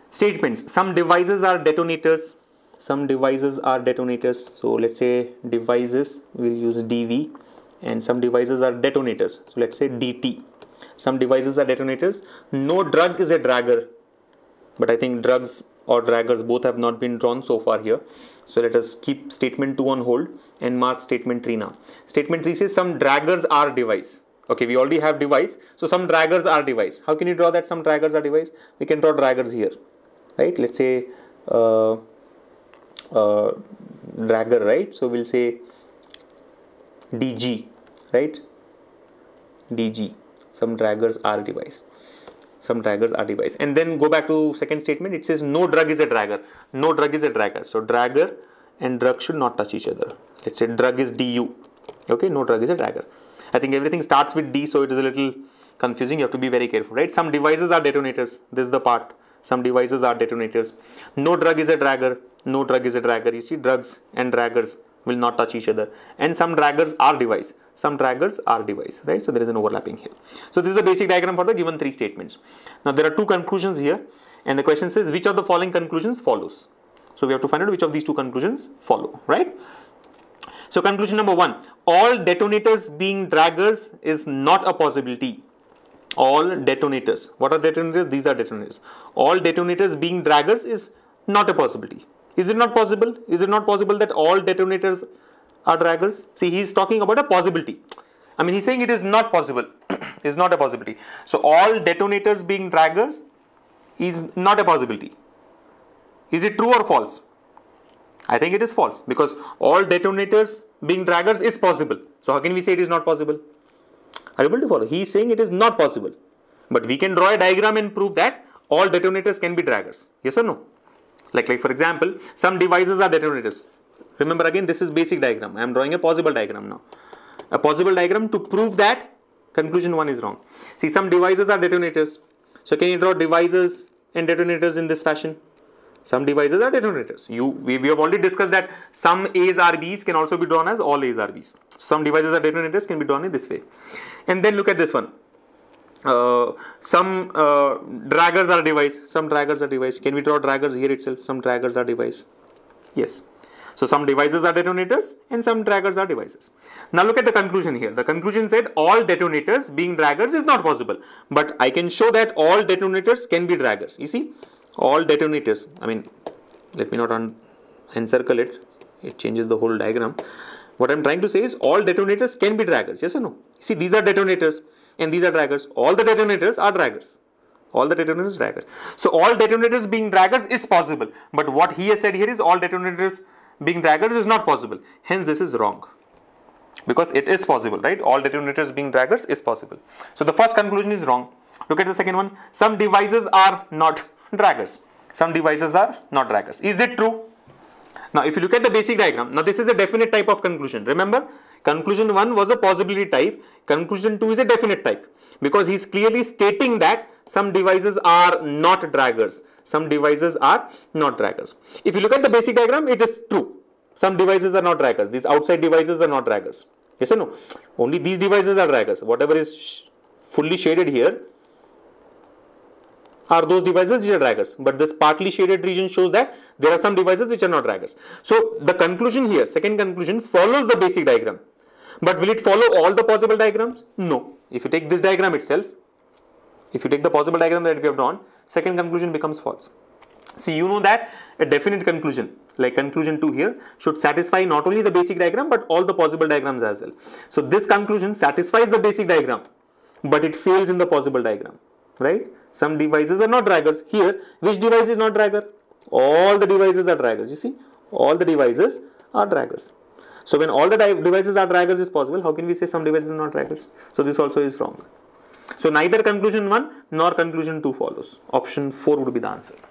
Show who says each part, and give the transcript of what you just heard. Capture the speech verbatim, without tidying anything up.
Speaker 1: Statements. Some devices are detonators. Some devices are detonators. So let's say devices, we'll use D V, and some devices are detonators. So let's say D T. Some devices are detonators. No drug is a dragger. But I think drugs or draggers both have not been drawn so far here. So let us keep statement two on hold and mark statement three now. Statement three says some draggers are device. Okay, we already have device. So some draggers are device. How can you draw that some draggers are device? We can draw draggers here, right? Let's say uh, uh, dragger, right? So we'll say D G, right? D G. Some draggers are device. Some draggers are device. And then go back to second statement. It says no drug is a dragger. No drug is a dragger. So dragger and drug should not touch each other. Let's say drug is D U. Okay, no drug is a dragger. I think everything starts with D, so it is a little confusing. You have to be very careful, right? Some devices are detonators. This is the part. Some devices are detonators. No drug is a dragger. No drug is a dragger. You see, drugs and draggers will not touch each other. And some draggers are device. Some draggers are device, right? So there is an overlapping here. So this is the basic diagram for the given three statements. Now there are two conclusions here, and the question says which of the following conclusions follows. So we have to find out which of these two conclusions follow, right? So conclusion number one, all detonators being draggers is not a possibility. All detonators. What are detonators? These are detonators. All detonators being draggers is not a possibility. Is it not possible? Is it not possible that all detonators are draggers? See, he is talking about a possibility. I mean, he's saying it is not possible. Is not a possibility. So all detonators being draggers is not a possibility. Is it true or false? I think it is false, because all detonators being draggers is possible. So how can we say it is not possible? Are you able to follow? He is saying it is not possible. But we can draw a diagram and prove that all detonators can be draggers. Yes or no? Like, like for example, some devices are detonators. Remember again, this is basic diagram. I am drawing a possible diagram now. A possible diagram to prove that conclusion one is wrong. See, some devices are detonators. So can you draw devices and detonators in this fashion? Some devices are detonators. You, we, we have already discussed that some A's are B's can also be drawn as all A's are B's. Some devices are detonators can be drawn in this way. And then look at this one. Uh, some uh, draggers are device. Some draggers are device. Can we draw draggers here itself? Some draggers are device. Yes. So some devices are detonators and some draggers are devices. Now look at the conclusion here. The conclusion said all detonators being draggers is not possible. But I can show that all detonators can be draggers. You see? All detonators, I mean, let me not un encircle it, it changes the whole diagram. What I am trying to say is all detonators can be draggers, yes or no? See, these are detonators and these are draggers. All the detonators are draggers. All the detonators are draggers. So all detonators being draggers is possible. But what he has said here is all detonators being draggers is not possible. Hence, this is wrong. Because it is possible, right? All detonators being draggers is possible. So the first conclusion is wrong. Look at the second one. Some devices are not draggers. Some devices are not draggers. Is it true? Now, if you look at the basic diagram, now this is a definite type of conclusion. Remember, conclusion one was a possibility type. Conclusion two is a definite type. Because he is clearly stating that some devices are not draggers. Some devices are not draggers. If you look at the basic diagram, it is true. Some devices are not draggers. These outside devices are not draggers. Yes or no? Only these devices are draggers. Whatever is sh fully shaded here are those devices which are draggers. But this partly shaded region shows that there are some devices which are not draggers. So the conclusion here, second conclusion, follows the basic diagram. But will it follow all the possible diagrams? No. If you take this diagram itself, if you take the possible diagram that we have drawn, second conclusion becomes false. See, you know that a definite conclusion, like conclusion two here, should satisfy not only the basic diagram but all the possible diagrams as well. So this conclusion satisfies the basic diagram, but it fails in the possible diagram, right? Some devices are not draggers. Here, which device is not dragger? All the devices are draggers. You see, all the devices are draggers. So when all the devices are draggers is possible, how can we say some devices are not draggers? So this also is wrong. So neither conclusion one nor conclusion two follows. Option four would be the answer.